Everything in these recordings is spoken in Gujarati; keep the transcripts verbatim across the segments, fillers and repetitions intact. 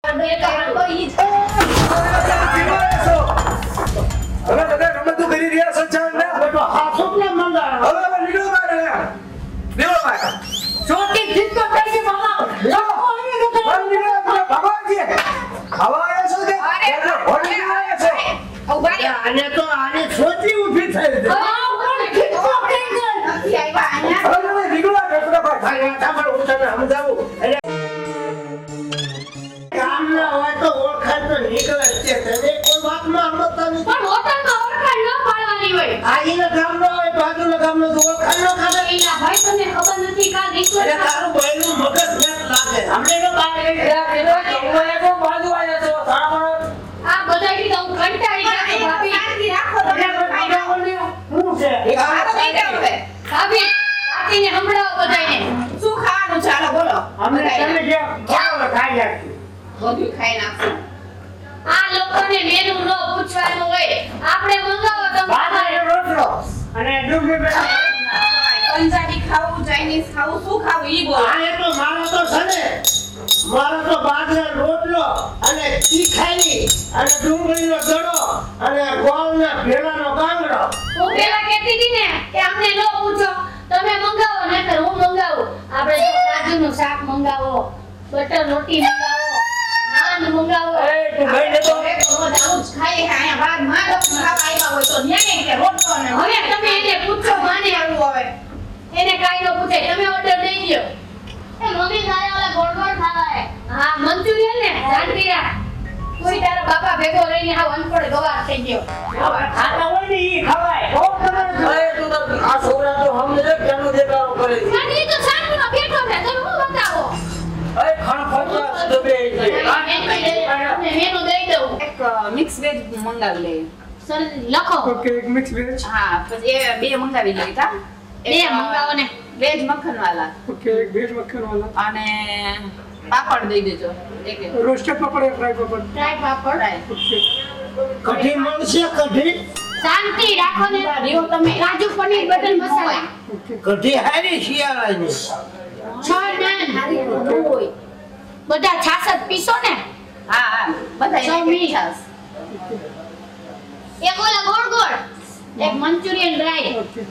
બે તો તો ઈ જ હવે બધા રમતો કરી રહ્યા છો ચાલ ને બેટો હા સુપલા મંડા હવે હવે નીકળો બહાર નીકળો બહાર છોટી જીતો થઈ ગઈ મામા બહાર નીકળો તમે ભગવાનજી ખાવા આવ્યા છો કે હોટલ આવ્યા છો ઉભા રહો આને તો આને છોટી ઊભી થઈ ગઈ હા પણ જીતો થઈ ગઈ નથી આવ્યા અહીંયા હવે તમે નીકળો બેસરા ભાઈ ભાઈ વાતા પર હું તને સમજાવું અરે ગામના હોય તો ઓળખાણ તો નીકળે જ છે તમે કોઈ વાતમાં સમજતા નથી પણ હોટલમાં ઓળખાણ ન પાડવાની હોય આ ઈના ગામનો હોય બાજુના ગામનો તો ઓળખાણ ન ખાધે એલા ભાઈ તને ખબર નથી કા એટલે રિશ્વત તારું બૈરું મગજ મેટ લાગે હમણે તો બહાર આ બધા કી તો હું કંટાળી ગઈ છું, ભાભી શાંતિ રાખો તમે હું છે આ તો નહીં જાવ હવે ભાભી આતીને સંભળાવો બધાને શું ખાવાનું ચાલો બોલો અમે તમે જે ખાવ ખાઈ જાય બધું ખાઈ નાખશું આ લોકોને મેનુ નો પૂછવાનું હોય આપણે મંગાવો બાજરે તમે રોટલો અને ડુંગળી બેટા પંજાબી ખાવું ચાઇનીઝ ખાવું શું ખાવું ઈ બોલો આ એ તો મારો તો છે ને મારો તો બાજરા રોટલો અને તીખાઈ અને ડુંગળીનો દડો અને ગોળના ભેળાનો ગાંગડો હું પેલા કહેતી હતી ને કે અમને નો પૂછો તમે મંગાવો નહીતર હું મંગાવું આપણે જો કાજુનું શાક મંગાવો બટર રોટી મંગાવો નાન મંગાવો એ તું ભાઈ ને તો હવે તો રોજ આવું જ ખાઈએ કે અહીંયા બાર માં લોકો ખાવા આવ્યા હોય તો ન્યાય કે રોટલો ને હવે તમે એને પૂછો માને આવું હવે એને કાઈ નો પૂછે તમે ઓર્ડર દઈ દો એ મમ્મી તારે ઓલા ગોળ ગોળ ખાવા હે હા મંચુરિયન ને જાનવીરા કોઈ તારા બાપા ભેગો રહીને આ અનપડ ગવાર થઈ ગયો ખાતા હોય ને ઈ ખવાય બહુ તમારે અરે તું તો આ છોકરા તો સમજે કેનો દેખાડો કરે છે પણ ઈ તો શાંતિમાં બેઠો છે તમે હું બતાવો અરે ખણ ફટવા દબે છે મેનુ દઈ દઉં એક મિક્સ વેજ મંગાવી લઈએ સર લખો ઓકે એક મિક્સ વેજ હા પછી એ બે મંગાવી લઈએ કા બે મંગાવો ને વેજ મક્ખન વાલા ઓકે એક વેજ મક્ખન વાલા અને પાપડ દઈ દેજો એક એક રોસ્ટેડ પાપડ या fry papad try papad okay kadhi મળશે કઢી શાંતિ રાખો ને રહ્યો તમે. કાજુ પનીર બટર મસાલા ओके કઢી હારી શિયાળાની છ નાન હોય બધા છાસત પીસો ને હા હા બધા છ એક મી. એક છાસ. એક ઓલા ગોળ ગોળ એક મંચુરિયન ડ્રાય ओके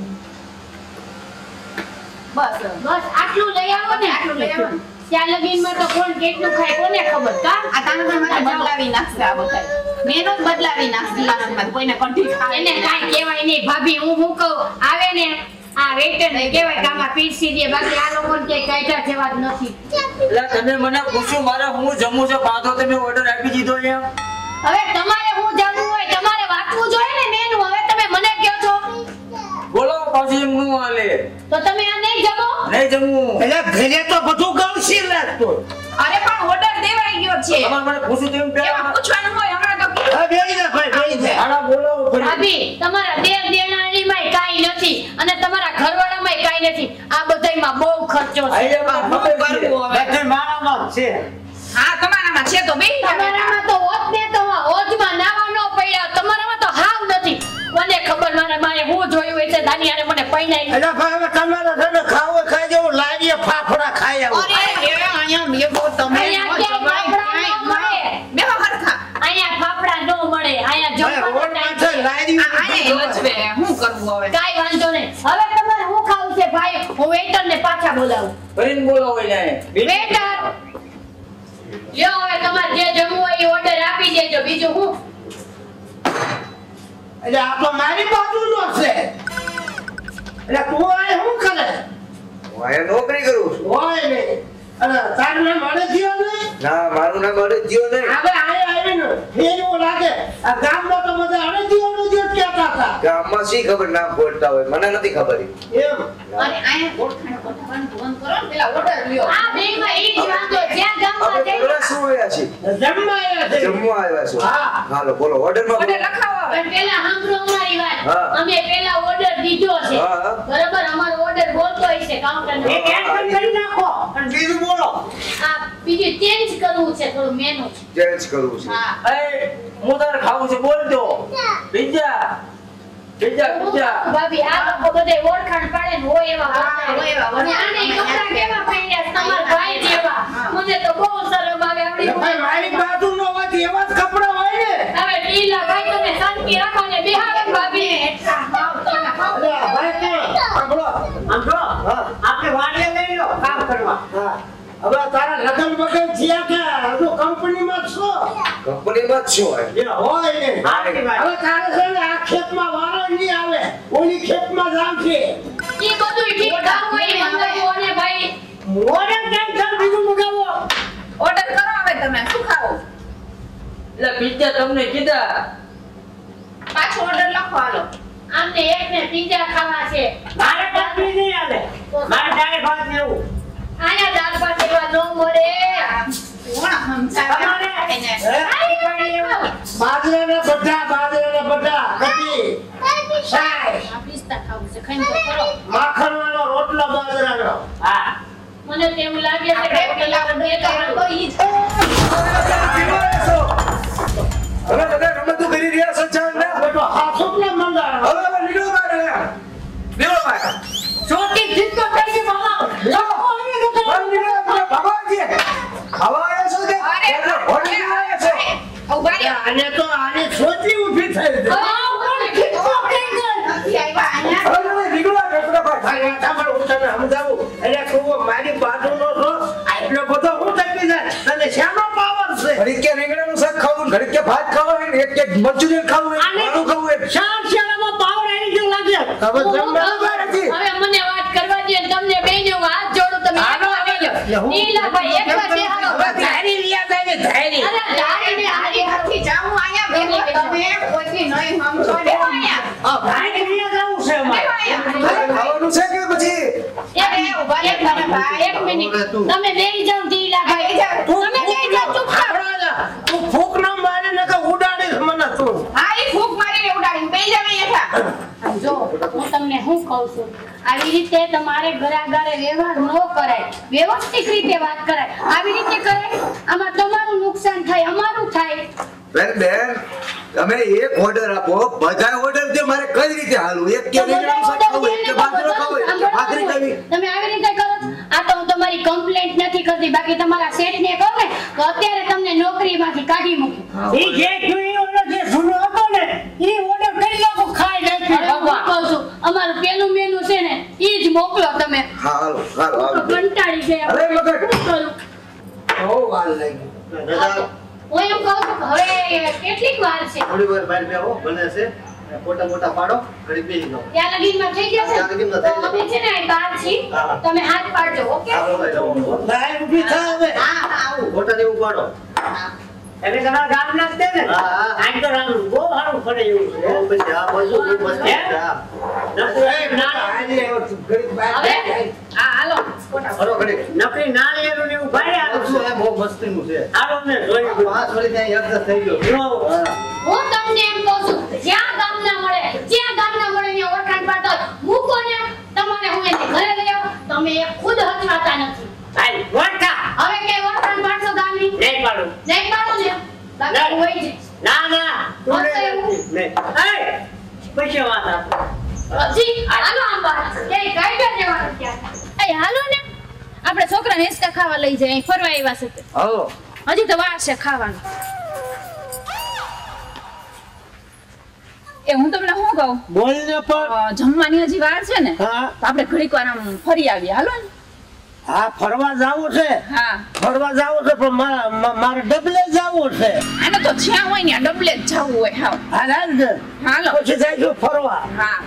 બસ બસ આટલું લઈ આવો ને આટલું લઈ આવો ને. ત્યાં લગીનમાં તો કોણ કેટલું ખાય કોને ખબર કા આ તાનામાં મારે બદલાવી નાખશે આ બધા મેનો જ બદલાવી નાખશે તાનામાં કોઈને કંઠી ખાય એને કાઈ કહેવાય નહીં ભાભી હું હું કહું આવે ને આ વેટર ને કહેવાય કે આમાં પીરસી દે બાકી આ લોકોને કે કાયદા જેવા જ નથી એટલે તમે મને પૂછ્યું મારે હું જમું છે પાછો તમે ઓર્ડર આપી દીધો એમ હવે તમારે હું જમવું હોય તમારે વાંચવું જોઈએ ને મેનુ હવે તમે મને કહો છો બોલો પાછી એમ નું હાલે તો તમે આ નહીં જમો નહીં જમવું એટલે ઘરે તો બધું ગમશી લાગતું અરે પણ ઓર્ડર દેવાઈ ગયો છે તમારે મને પૂછ્યું તેમ એમાં પહેલા પૂછવાનું હોય હમણાં તો કીધું. હા બેહી જા ભાઈ બેહી જા આના બોલાવો ફરી ભાભી તમારા દેર દેણાણીમાંય કાઈ નથી અને તમારા ઘરવાળામાંય કાઈ નથી આ બધાયમાં બહુ ખર્ચો છે આઈડિયા મને શું ખબર છે. કરવું હવે બધે મારામાં જ છે હા તમારામાં છે તો બેહી જાવ બેટા. તમારામાં તો હોત ને તો હોજમાં નાવા નો પડ્યા તમારામાં તો હાવ નથી મને ખબર મારે મારે હું જોયું હોય છે દાનિયાને મને પૈણાઈ એટલે ભાઈ હવે તમારે છે ને ખાવું ખાઈ જવું લારીએ ફાફડા ખાઈ આવું અરે એ અહીંયા બેહો તમે અહીંયા ન ક્યાંય જવાય, ફાફડા ન ક્યાંય મળે. ન. બેહો હરખા. અહીંયા ફાફડા નો મળે અહીંયા ભાઈ રોડ જમવાનું માં છે લારી આ અહીંયા વચવે શું કરવું હવે કાઈ વાંધો નહીં હવે તમારે હું ખાવું છે ભાઈ હું વેઇટર ને પાછા બોલાવું ફરીને બોલાવો એને વેઇટર લ્યો હવે તમારે જે જમવું હોય એ ઓર્ડર આપી દેજો બીજું હું એટલે આ તો મારી બાજુનો છે એટલે તું આ શું કરે હું અહીંયા નોકરી કરું છું હોય નહીં અને તારું નામ અડદિયો નહીં ના મારું નામ અડદિયો નહીં હવે આયા આવીને ફેરવો લાગે આ ગામમાં તો બધા અડદિયો અડદિયો જ કહેતા હતા ગામમાં શી ખબર નામ બોલતા હોય મને નથી ખબર ઈ. એમ અરે અહીંયા ઓળખાણ પઠાણ ફોન કરો ને પેલા ઓર્ડર લ્યો આ બેંકમાં ઈ જ વાંધો જ્યાં ગામમાં આપણે જઈ બોલા શું આવ્યા છીએ જમવા આવ્યા છે જમવા આવ્યા છો હા. હાલો બોલો ઓર્ડરમાં ઓર્ડર લખાવો હવે. પણ પેલા સાંભળો અમારી વાત હા. અમે પેલા ઓર્ડર દીધો છે હા. બરાબર અમારો ઓર્ડર બોલતો હશે કાઉન્ટર એ કેન્સલ કરી નાખો અને બીજું બોલો આ બીજું ચેન્જ કરવું છે થોડું મેનુ ચેન્જ કરવું છે હા એ હું તારે ખાવું છે બોલ દો પિઝા પિઝા પિઝા ભાભી આ લોકો બધે ઓળખાણ પાડે ને હોય એવા હા, બતાવે. હોય એવા અને આને કપડાં કેવા પહેર્યા છે, તમારા ભાઈ જેવા. મને તો બહુ શરમ આવે આવડી ભાઈ મારી બાજુનો વાત એવા જ કપડાં હોય ને. હવે ઢીલા ભાઈ તમે શાંતિ રાખો ને બિહારો ભાભી અલ્યા, ભાઈ કોણ? સાંભળો. આમ જો હા. આપણે વાડીએ લઈ લો કામ કરવા. હા. હવે તારા લગન બગન થયા કે હજુ કંપનીમાં જ છો? કંપનીમાં જ છો એ હોય ને. આવતી ભાઈ. હવે તારે છે ને આ ખેતમાં વારો નહીં આવે, ઓલી ખેતમાં જ આવશે. ઈ બધું ઠીક કામ હોય ને મંગાવ્યું અને ભાઈ મોડે ટેન્શન બીજું મગાવો. ઓર્ડર કરો હવે તમે શું ખાવો એટલે પિઝા તમને કીધા પાછો ઓર્ડર લખો હાલો આમને એકને પિઝા ખાવા છે. મારે કાકડી નહીં આવે. મારે ડાયરેક્ટ ભાત ને એવું. આયા દાળ ભાત એવા ન મળે. કોણ સમજાવે તમારે? એને કાકડી એવું. બાજરાના બધા, બાજરાના બધા. કટી, છાશ, આ પિસ્તા ખાવું છે ખાઈને તો ખરો. માખણવાળો રોટલો બાજરાનો. હા. મને તેમ લાગે છે કે આપણે પેલા પેલા ઓર્ડર કરો તો ઈ જ હવે બધા રમતું કરી રહ્યા છો ચાલ ને બેટો હાથ એટલે મંગાવો. હવે હવે નીકળો બહાર હવે. નીકળો બહાર. ચોટી જીતો થઈ ગઈ મામા. બહાર નીકળો તમે ભગવાનજી. ખાવા આવ્યા છો કે અરે હોટલ આવ્યા છો? ઉભા રહ્યો આને તો આની સોચી ઊભી થઈ ગઈ. નથી આવ્યા અહીંયા હવે તમે નીકળો ફટાફટ. ભાઈ આ સાંભળ, હું તને સમજાવું. એટલે તું મારી બાજુનો છો, આટલો બધો હું થકી જાય. તને શાનો પાવર છે? ઘડીક કે રીંગણાનું શાક ખાવું ને ઘડીક કે ભાત ખાવા હોય ને એક કે મંચુરિયન ખાવું હોય ને ખાવાનું ખાવું હોય ને. શામ શાળામાં પાવર આવી ગયો લાગે. હવે જમવા બરાબર નથી. હવે મને વાત કરવા દે તમને બેનો હાથ જોડું તમે હાલો, એકવાર બેજો. એટલે હું- નીલાભાઈ એકવાર બેહાડો. હવે ધારી લ્યા જાય ને ધારી. અરે ધારીને હારી હારી હાથી જાઉં અહીંયા બેહો તમે કોઈ નહીં સમજો બેહો અહીંયા આ ભાઈ ને અહીંયા જવું છે બેહો અમારે. અહીંયા ખાવાનું છે કે પછી એક મિનિટ, ઉભા રહો એક તમે મિનિટ, ભાઈ. એક મિનિટ. તમે બેહી જાઓ નીલાભાઈ. બેહી જાઓ. તું તમે બેહી જાઓ ચૂપચાપ. તું ફૂંક ન મારે ને કે ઉડાડીશ મને તું. હા ઈ ફૂંક મારીને ઉડાડીને બેહી જાવ અહીંયા થા જો હું તમને શું કહું છું આવી રીતે તમારે ઘરાઘરે વ્યવહાર ન કરાય વ્યવસ્થિત રીતે વાત કરાય આવી રીતે કરાય આમાં તમારું નુકસાન થાય અમારું થાય બેન બેન તમે એક ઓર્ડર આપો બધા ઓર્ડર દે મારે કઈ રીતે હાલું એક કે રીંગણાનું શાક ખાવું એક કે બાજરો ખાવો એક કે ભાખરી ખાવી. તમે આવી રીતે કરો છો? આ તો હું તમારી કમ્પ્લેન્ટ નથી કરતી બાકી તમારા શેઠને કહું ને તો અત્યારે તમને નોકરીમાંથી કાઢી મૂકું ઈ જે જોઈ ઓલો જે જૂનો હતો ને ઈ ઓર્ડર કરી નાખો ખાઈ અરે નાખી હું ભગવાન. કહું છું અમારું પેલું મેનુ છે ને ઈ જ મોકલો તમે હા હાલો હાલો હું તો હાલો. કંટાળી ગયા અરે મગજ. શું કરું? બહુ વાર લાગી. હું એમ કહું છું કે હવે કેટલીક વાર છે થોડી વાર બહાર બેહો બને છે મોટા મોટા પાડો ઘડી બેસી જાઓ. ત્યાં લગીનમાં થઈ જશે ત્યાં લગીનમાં થઈ તો અમે છે ને અહીં બહાર છીએ હા, હા. તમે હાથ પાડજો ઓકે આ બોલાય જાઓ. લાઈન ઊભી થા હવે. હા હા આવું મોટા ને એવું પાડો. એટલે તમારા ગામના જ છે ને હા, હા. આજ તો રામ બહુ સારું ફરે એવું છે. બહુ પછી આ બાજુ બહુ મસ્ત છે. આ. નકરી એ ના, હાલી આવ્યો છું. ઘડીક બહાર હવે? જાય. હા હાલો ફરો ઘડી. નકરી નાળિયેરું ને એવું ભાઈ આ આવું શું છે. છે? બહુ મસ્તીનું છે. હાલો ને જોઈ આ પાંચ વળી ત્યાં એકદમ થઈ ગયો. જો. હા. હું તમને એમ કહું છું જ્યાં ગામ ના મળે જ્યાં ગામ ના મળે ત્યાં ઓળખાણ પાડતા હોય. મૂકો ને તમારે હું એને ઘરે લઈ આવું તમે એ ખુદ હચવાતા નથી હાલ, વળતા. હવે કે ઓળખાણ પાડશો ગામની નહીં પાડું. નહીં પાડો ને બાકી નહીં. હોય છે ના ના તું હશે નહીં. એવું? નહીં. એય, પછી વાત આપો. હજી હાલો આમ બહાર એ કાઢ્યા જવાનું ત્યાં એ હાલો ને આપણે છોકરાને હિંચકા ખાવા લઈ જાય અહીં ફરવા આવ્યા છે તે. હાલો હજી તો વાર છે ખાવાનું એ હું તમને શું કહું બોલ ને પણ. અ, જમવાની હજી વાર છે ને હા તો આપણે ઘડીક વાર આમ ફરી આવીએ હાલો ને હા ફરવા જાવું છે હા ફરવા જાવું છે પણ મા- મા- મારે ડબલે જાવું છે. આને તો જ્યાં હોય ને આ ડબલે જ જવું હોય હાવ હાલ હાલ ને. હાલો પછી જઈશું ફરવા. હા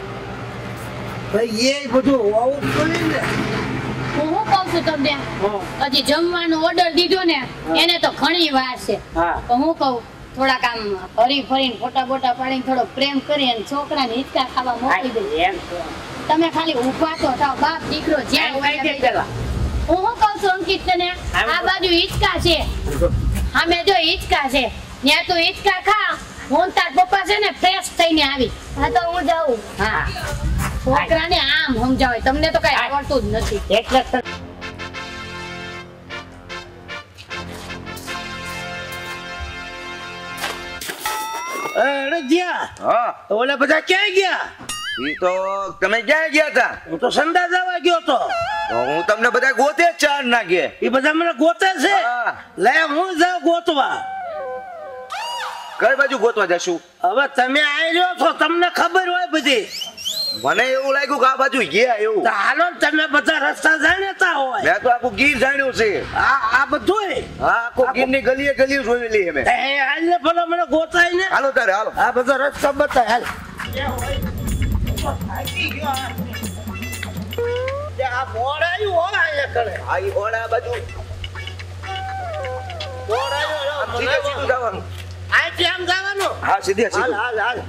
ભાઈ એ બધું હોવું જ જોઈએ ને. હું શું કહું છું તમને હા. હજી જમવાનો ઓર્ડર દીધો ને એને તો ઘણી વાર છે હા. તો હું કહું થોડાક આમ હરી ફરીને ફોટા બોટા પાડીને થોડો પ્રેમ કરી અને છોકરાને હિંચકા ખાવા મોકલી દે એમ તો. તમે ખાલી ઊભા તો થાવ બાપ દીકરો જ્યાં એમ હોય કહી દે ત્યાં પેલા. હું શું કહું છું અંકિત તને આ બાજુ હિંચકા છે અમે જો હિંચકા છે ત્યાં તું હિંચકા ખા હું તાર પપ્પા છે ને ફ્રેશ થઈને આવી હા તો હું જાઉં હા છોકરાને આમ સમજાવે તમને તો કઈ આવડતું જ નથી એટલે જ તો અરે જ્યાં હા ઓલા બધા ક્યાં ગયા? ઈ તો તમે ક્યાં ગયા હતા? હું તો સંડા જવા ગયો તો. તો હું તમને બધા ગોતે જ ચાર નાખે. એ બધા મને ગોતે છે. હા. લે હું જાઉં ગોતવા. કઈ બાજુ ગોતવા જશું? હવે તમે આવી રહ્યો છો, તમને ખબર હોય બધી. મને એવું લાગ્યું કે આ બાજુ ગયા એવું. તો હાલો ને, તમે બધા રસ્તા જાણતા હોય. મેં તો આખું ગીર જાણ્યું છે. આ આ બધું હા આખું ગીરની ગલીએ ગલીએ જોયેલી અમે. હાલ ને ભલા મને ગોતાય ને. હાલો તારે હાલો. આ બધા રસ્તા બતાય હાલ. આ બોર્ડ આવ્યું હોય અહીંયા કરે. આ ઈ બોર્ડ આ બાજુ બોર્ડ આવ્યું આમ સીધે સીધું જવાનું. અહીંથી આમ જવાનું. હા સીધે હાલ સીધું. હાલ હાલ.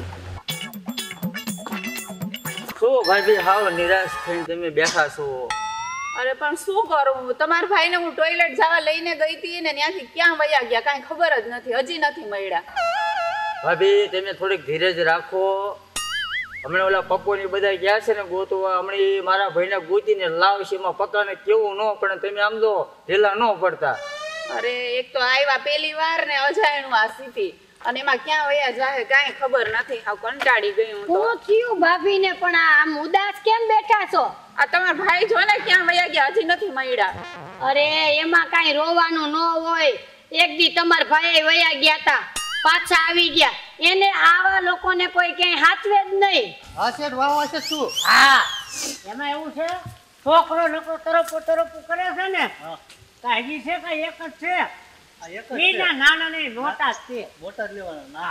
શું ભાભી હાવ નિરાશ થઈને તમે બેઠા છો? અરે પણ શું કરું, તમારા ભાઈને હું ટોયલેટ જવા લઈને ગઈ હતી ને ત્યાંથી ક્યાં વયા ગયા કાંઈ ખબર જ નથી, હજી નથી મળ્યા. ભાભી તમે થોડીક ધીરજ રાખો. હમણાં ઓલા પપ્પોની બધા ગયા છે ને ગોતવા, હમણાં મારા ભાઈને ગોતીને લાવશે. એમાં પક્કાને કેવું ન પડે, તમે આમ તો ઢીલા ન પડતા. અરે એક તો આવ્યા પેલી વાર ને અજાયણું આ સ્થિતિ, અને એમાં ક્યાં વયા જાય કાંઈ ખબર નથી. હાવ કંટાળી ગઈ હું તો. હું થયું ભાભીને પણ આ આમ ઉદાસ કેમ બેઠા છો? આ તમારા ભાઈ જો ને ક્યાં વયા ગયા, હજી નથી મળ્યા. અરે એમાં કાંઈ રોવાનું ન હોય. એક દી તમારા ભાઈ વયા ગયા તા, પાછા આવી ગયા. એને આવા લોકોને કોઈ ક્યાંય હાચવે જ નહીં. હા શેઠ વાહ વાહ શેઠ શું હા એમાં એવું છે, છોકરો નકરો તરફ તરફ કરે છે ને, કાઢી છે કે એક જ છે? આ એક જ એના છે નાના ને મોટા જ છે. મોટા જ લેવાના ના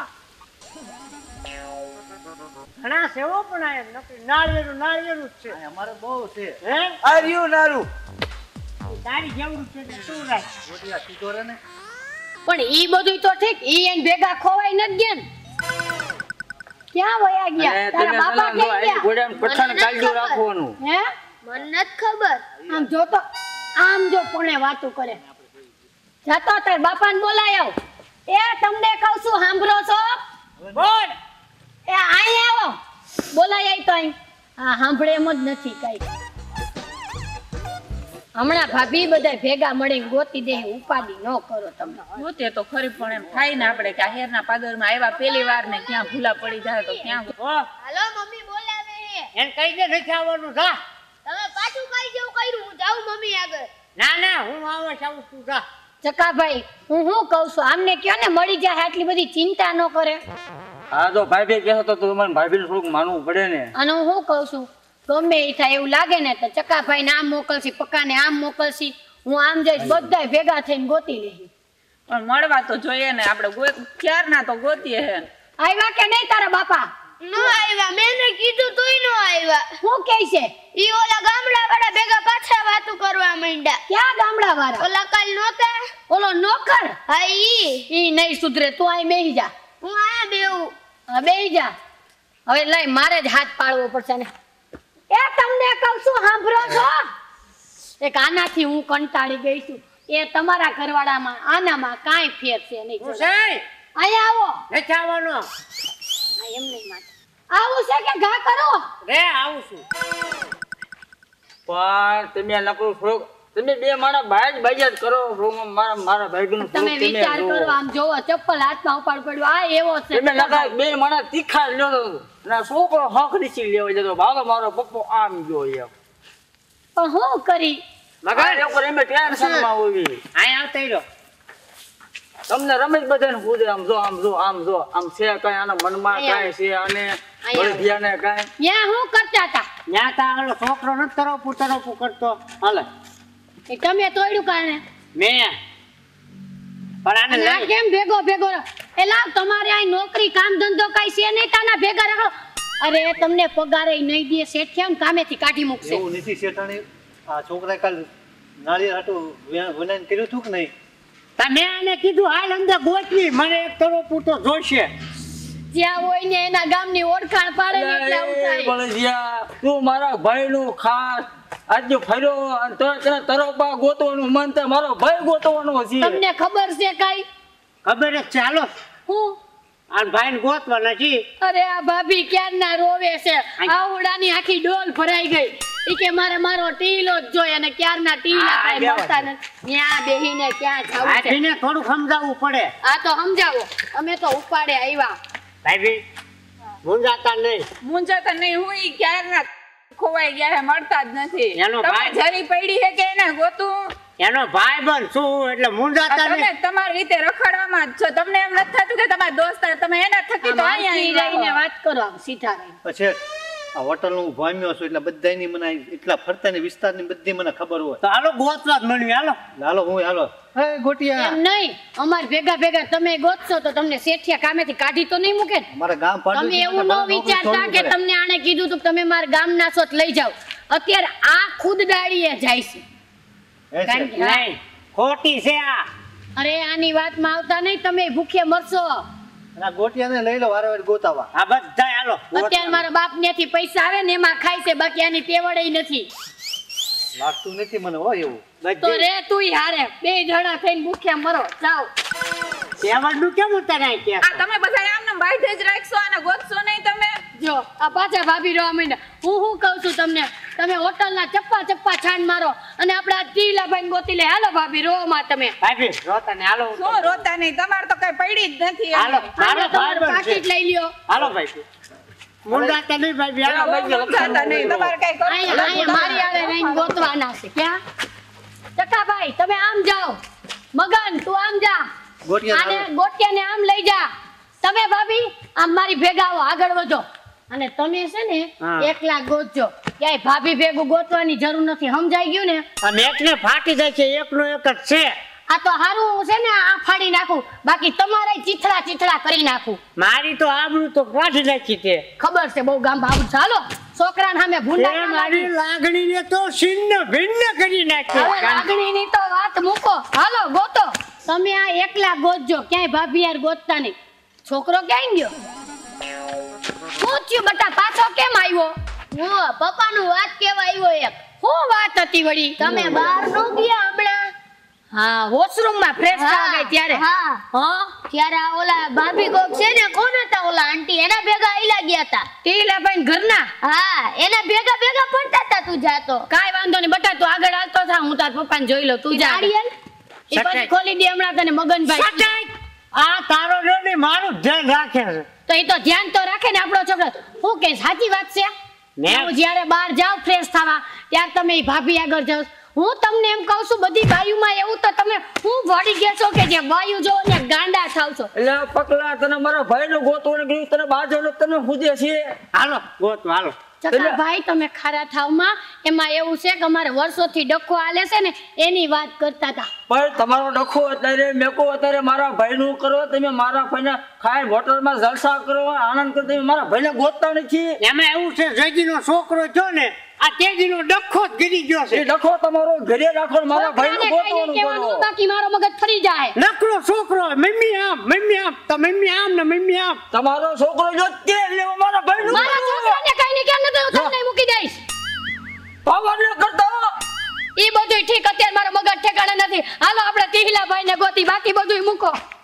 ઘણા સેવો પણ આ નકરી નાળિયેરું નાળિયેરું જ છે. આ અમારે બહુ છે હે આ રહ્યું નારું. તારી જેવડું છે એટલે તું રાખ. મોટી સીધો રે ને પણ ઈ બધું તો ઠીક, ઈ એને ભેગા ખોવાઈ નથી ગયા ને. ક્યાં વયા ગયા? અને તારા તમે બાપા પેલા ક્યાં જો ગયા? આઈ ઘોડાને પઠાણ મને નથી કાઢ્યું ખબર. રાખવાનું. હે મને નથી ખબર. આમ જો તો આમ જો કોણે વાતું કરે. જાતો તાર બાપાને બોલાય આવ. એ તમને કહું છું સાંભળો છો? બોલ. એ અહીં આવો. બોલાય આય તો અહીં. હા સાંભળે એમ જ નથી કાંઈ. હમણાં ભાભી બધા ભેગા મળીને ગોતી દે, ઉપાડી ન કરો તમે. ગોતે તો ખરી પણ એમ થાય ને આપણે કે આ હેરના પાદરમાં આવ્યા પેલી વાર ને ક્યાં ભૂલા પડી જાય તો ક્યાં. ઓ હાલો મમ્મી બોલાવે છે. એને કહી દે નથી આવવાનું. જા. તમે પાછું કઈ જેવું કર્યું? હું જાઉં મમ્મી આગળ. ના ના હું આવો છું, તું જા. ચકાભાઈ હું શું કહું છું, આમને કયો ને મળી જાય, આટલી બધી ચિંતા ન કરે. હા તો ભાભી કહેતો તો તમારે ભાભીને થોડુંક માનવું પડે ને. અને હું શું કહું છું, ગમે એ થાય એવું લાગે ને તો ચકાભાઈને આમ મોકલશી, પક્કાને આમ મોકલશી. હું આમ જઈશ, બધાય ભેગા થઈને ગોતી લેહી. પણ મળવા તો જોઈએ ને આપણે. ગો- ક્યારના તો ગોતીએ હે. આવ્યા કે નહીં તારા બાપા? નો આવ્યા, મેં કીધું તોય નો આવ્યા. શું કહે છે? ઈ ઓલા ગામડા વાળા ભેગા પાછા વાતું કરવા માંડ્યા. ક્યાં ગામડા વાળા? ઓલા કાલ નહોતા? ઓલો નોકર? હા ઈ. ઈ નહીં સુધરે, તું અહીં બેહી જા. હું આયા બેહું. હા બેહી જા. હવે લઈ મારે જ હાથ પાડવો પડશે ને. એ તમને કહું છું સાંભળો છો? એક આનાથી હું કંટાળી ગઈ છું. એ તમારા ઘરવાળામાં આનામાં કાંઈ ફેર છે નહીં. હું છે અહીંયા આવો. નથી આવવાનો. હા, એમ નહીં માતા. આવું છે કે ઘા કરો? રે આવું છું. પણ તમે આ નકરું થોડુંક તમે બે મારા ભાઈ જ ભાઈ જ કરો. થોડુંક મારા મારા ભાઈનું તમે થોડુંક તમે વિચાર જુઓ. કરો, આમ જોવો ચપ્પલ હાથમાં ઉપાડ પડ્યો. આ એવો છે. તમે નકા બે મારા તીખા લ્યો તો ના છોકરો હક નીચી લેવા જતો ભાગો મારો પપ્પો આમ ગયો એમ. પણ હું કરી? મગર ઉપર એમે ટેન્શનમાં હોવી. અહીં આવતા રહ્યો. તમને રમેશ બધાને પૂછે આમ જો આમ જો આમ જો આમ છે કઈ આના મનમાં કાંઈ છે અને બળદિયાને કાંઈ. ત્યાં હું કરતા હતા? ત્યાં તા ઓલો છોકરો નથી તરફું તરફું કરતો. હાલે એ તમે તોડ્યું કાને? મેં પણ આને અને આ લઈ કેમ ભેગો ભેગો રહો? એ લાવ, તમારે આ નોકરી કામ ધંધો કઈ છે નહીં, તાના ભેગા રાખો. અરે તમને પગારે નહીં દે, શેઠ થયા ને કામેથી કાઢી મૂકશે. એવું નથી શેઠાણી આ છોકરાએ કાલ નાળિયેર હાટું વિનાન કર્યું હતું કે નહીં તમે આને કીધું હાલ અંદર ગોતવી, મને એક તરફું તો જોઈશે. જ્યાં હોય ને એના ગામની ઓળખાણ પાડે ને એટલે આવું એ થાય. બળદિયા, તું મારા ભાઈનું ખાસ આજે ફર્યો અને તરત તરત તરફા ગોતવાનું મન થાય. મારો ભાઈ ગોતવાનો છે. તમને ખબર છે કઈ? ખબર જ છે. હાલો હું આ ભાઈને ગોતવાના છીએ. અરે આ ભાભી ક્યારના રોવે છે. આવડાની આખી ડોલ ભરાઈ ગઈ. ઈ કે મારે મારો ટીલો જ જોઈએ અને ક્યારના ટીલા આ કાંઈ બેવા મળતા નથી. ત્યાં બેહીને ક્યાં જાવું છે? આઠીને થોડું સમજાવવું પડે. આ તો સમજાવો, અમે તો ઉપાડે આવ્યા. ભાઈ મુંજાતા નહીં. મુંજાતા નહીં હું ઈ ક્યારના ખોવાઈ ગયા હે, મળતા જ નથી. એનો તમે ભાઈ- જરી પડી હે કે એને ગોતું? એનો ભાઈ બન શું એટલે મુંજાતા તમે નહીં. તમારી રીતે રખડવામાં જ છો. તમને એમ નથી થતું કે તમારા દોસ્ત તમે એના થકી તો અહીંયા માનસી આવ્યા રહીને હો. વાત કરો આમ સીધા રહીને. પછી આ હોટલનું હું ભોમ્યો છું એટલે બધાની મને એટલા ફરતાની વિસ્તારની બધી મને ખબર હોય. તો હાલો ગોતવા જ મળ્યું હાલો. હાલો હું હાલો હે ગોટિયા એમ નહીં, અમાર ભેગા ભેગા તમે ગોતશો તો તમને શેઠિયા કામેથી કાઢી તો નહીં મૂકે ને? મારા ગામ પાડું તમે એવું ન વિચારતા કે તમને આણે કીધું તું કે તમે મારા ગામના છો તો લઈ જાઓ. અત્યારે આ ખુદ દાડીએ જાય છે. કારણ કે હા, નહીં ખોટી છે આ. અરે આની વાતમાં આવતા નહીં, તમે ભૂખે મરશો. ગોટિયાને લઈ લો વારે વારે ગોતાવા. આ બધા હાલો. અત્યારે મારા બાપ ન્યાથી પૈસા આવે ને એમાં ખાય છે, બાકી આની તેવડે નથી. લાગતું નથી મને હોય એવું. તો રે તું હારે બે જણા થઈને ભૂખ્યા મરો. જાઓ. તેવડનું કેમ ઉતારે કે આ તમે બધા આમને બાઈઠે જ રાખશો અને ગોતશો નહીં તમે? જો આ પાછા ભાભી રોવા માંડ્યા. હું શું કહું છું તમને, તમે હોટલના ચપ્પા ચપ્પા છાણ મારો અને આપણે આ ટીલાભાઈને ગોતી લે. હાલો ભાભી રોવામાં તમે. ભાઈ રોતા ને હાલો. શું રોતા નહીં? તમારે તો કઈ પડી જ નથી હાલો એમ. હાલો હાલો તમારું ભાઈ પાકીટ લઈ લ્યો. હાલો ભાઈ મુંજાતા નહીં ભાઈ હાલો ભાઈ મુંજાતા નહીં. તમારે કઈ કરવું અહીંયા અહીંયા મારી આવે રહીને ગોતવાના છે. ક્યાં ચકાભાઈ તમે આમ જાઓ, મગન તું આમ જા, ગોટિયા આને ગોટિયાને આમ લઈ જા. તમે ભાભી આમ મારી ભેગા આવો, આગળ વધો. અને તમે છે ને હા. એકલા ગોતજો, ક્યાંય ભાભી ભેગું ગોતવાની જરૂર નથી. સમજાઈ ગયું ને? અને એકને ફાટી જાય છે એકનો એક જ છે. આ તો હારું છે ને, આ ફાડી નાખું, બાકી તમારે ચીથડા ચીથડા કરી નાખું. મારી તો આબરૂ તો કાઢી નાખી તે. ખબર છે બહુ ગામ બાબુ. ચાલો છોકરાને સામે ભૂંડા તે ના મારી લાગી. લાગણીને તો છિન્ન ભિન્ન કરી હવે નાખી. લાગણીની તો વાત મૂકો. હાલો ગોતો. તમે આ એકલા ગોતજો, ક્યાંય ભાભી યાર ગોતતા નહીં. છોકરો ક્યાંય ગયો? શું થયું બટા, પાછો કેમ આવ્યો? હું પપ્પાનું વાત કેવા આવ્યો એક. શું વાત હતી વળી? તમે બહાર નો ગયા હમણાં? હા, વોશરૂમ માં ફ્રેશ થવા ગઈ ત્યારે. હા હા, ત્યારે આ ઓલા ભાભી કોક છે ને, કોણ હતા ઓલા આંટી, એના ભેગા આઈલા ગયા હતા. ટીલા ભાઈ ઘરના. હા એના ભેગા ભેગા પડતા હતા તું જાતો. કાઈ વાંધો નહીં બટા, તું આગળ આવતો થા, હું તાર પપ્પાને જોઈ લઉં. તું જા. નાળિયેર? એ પછી ખોલી દે હમણાં તને મગનભાઈ. સટાઈ! આ તારો જો ને મારું ધ્યાન રાખે છે. તો એ તો ધ્યાન તો રાખે ને આપણો છોકરો. હું કે સાચી વાત છે? મેં- હું જ્યારે બહાર જાઉં ફ્રેશ થવા ત્યારે તમે ઈ ભાભી આગળ જાઓ. હું તમને એમ કહું છું, બધી બાયુમાં એવું તો તમે હું વળી ગયા છો કે જે બાયુ જો ને ગાંડા થાવ છો. એટલે પકલા તને મારા ભાઈનું ગોતવાનું ગયું, તને બાજુનો તને હુજે છે. હાલો ગોત હાલો. ચકા ભાઈ તમે ખારા થાવમાં એમાં એવું છે કે અમારે વર્ષોથી ડખો આલે છે ને એની વાત કરતા હતા. પણ તમારો ડખો અત્યારે મેકો અત્યારે મારા ભાઈનું કરો, તમે મારા ભાઈને ખાઈ હોટલમાં જલસા કરો, આનંદ કરો, તમે મારા ભાઈને ગોતતા નથી. એમાં એવું છે જયજીનો છોકરો છો ને, આ તેજીનો ડખો જ ગીરી ગયો એ છે. ડખો તમારો ઘરે રાખો ને મારા ભાઈનું છોકરાને કહીને ગોતવાનું કહેવાનું, કરો. બાકી મારો મગજ ફરી જાય. નકરો છોકરો મમ્મી આમ મમ્મી આમ તો મમ્મી આમ ને મમ્મી આમ. તમારો છોકરો જો તે એટલે મારા ભાઈનું મારા છોકરાને કહીને કેમ નથી, હું તમને મૂકી દઈશ. પાવર ન કરતા. ઈ બધું ઠીક, અત્યારે મારો મગજ ઠેકાણા નથી. હાલો આપણે ટીહલા ભાઈને ગોતી, બાકી બધું મૂકો.